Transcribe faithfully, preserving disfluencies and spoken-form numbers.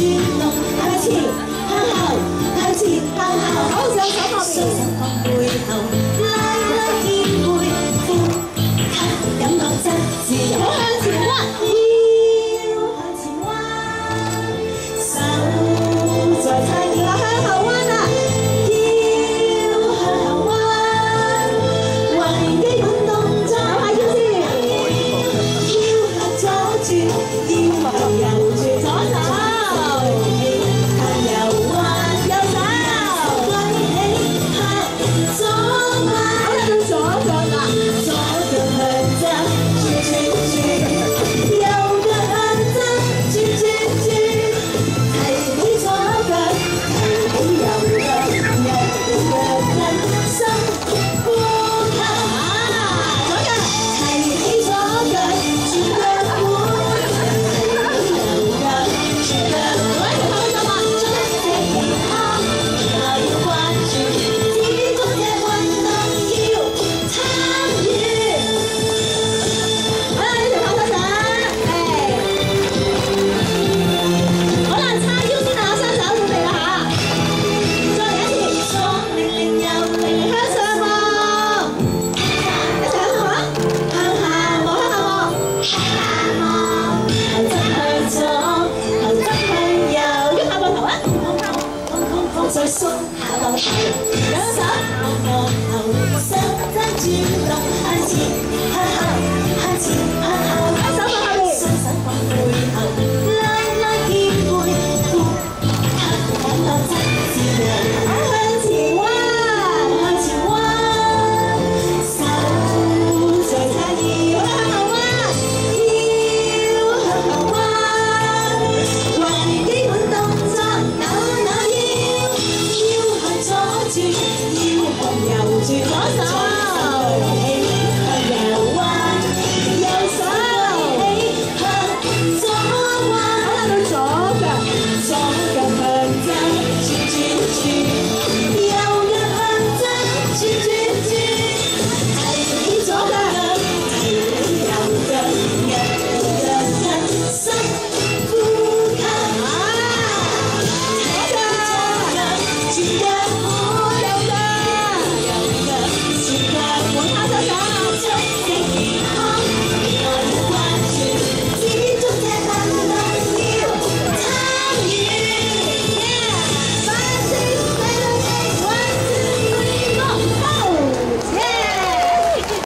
轉動，向前向後，向前向後，好上手後面，雙手放背後，拉拉肩背，呼吸感覺真自由，好向前屈，腰向前彎，手再太熱啦，向後彎啦，腰向後彎，還原基本動作，下腰先，腰向左轉，腰向右轉，左手。再縮下膊頭，兩手望望後，手踭轉動，向前向後，向前向後，一手放後面，雙手放背後，拉拉肩背，呼吸感覺真自由，向前彎，向前彎，手再差異，向後彎，腰向後彎，還原基本動作，扭扭腰。轉，腰向右轉，左手。